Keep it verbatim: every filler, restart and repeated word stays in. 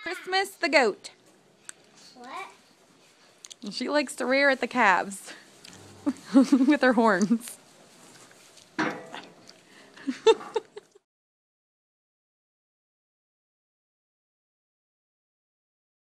Christmas the goat. What? She likes to rear at the calves with her horns.